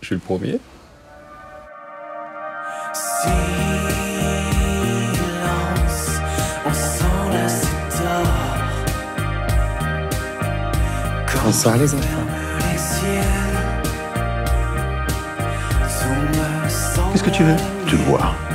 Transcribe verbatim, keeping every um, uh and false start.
Je suis le premier. Silence, on sent la cétore. Bonsoir les enfants. Les ciels, sous me Qu'est-ce que tu veux? Te voir.